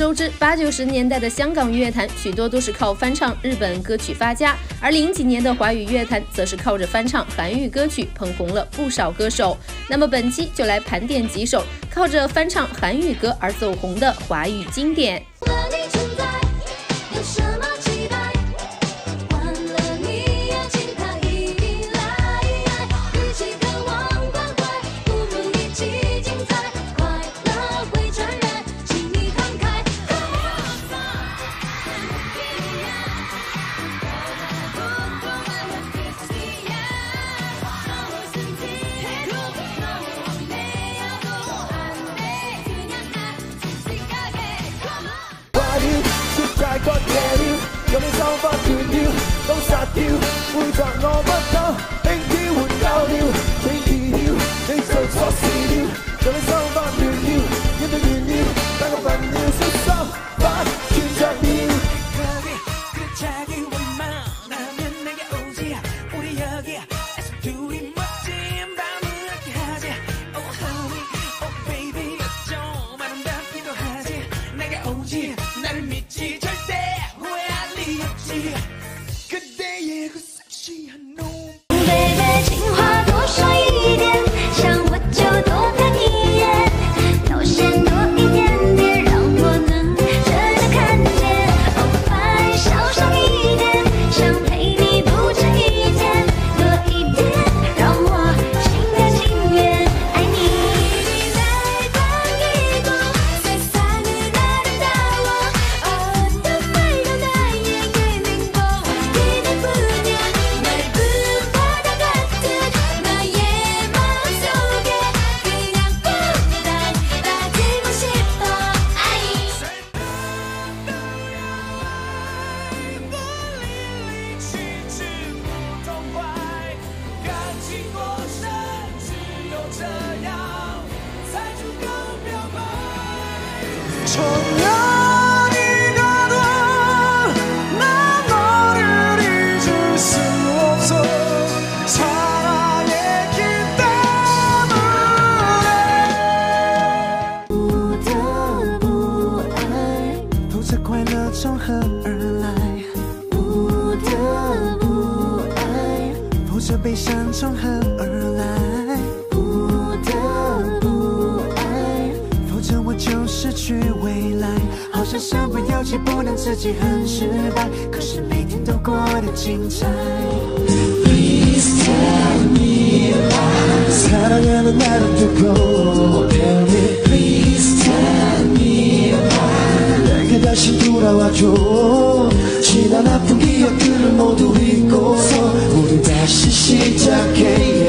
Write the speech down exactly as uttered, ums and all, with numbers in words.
周知，八九十年代的香港乐坛许多都是靠翻唱日本歌曲发家，而零几年的华语乐坛则是靠着翻唱韩语歌曲捧红了不少歌手。那么本期就来盘点几首靠着翻唱韩语歌而走红的华语经典。 用你手法斷了，都殺掉，會在我不透，輕佻換夠了，你變了，你做錯事了，用你手法斷了，面對完了，但我笨了，小心反轉着了。 从何而来？不得不爱，否则悲伤从何而来？不得不爱，否则我就失去未来。好像身不由己，不能自己很失败，可是每天都过得精彩。Please tell me why 사랑하는 나를 두고 Tell me Please tell me why 내게 다시 돌아와줘 지난 아픈 기억들을 모두 잊고서 우리 다시 시작해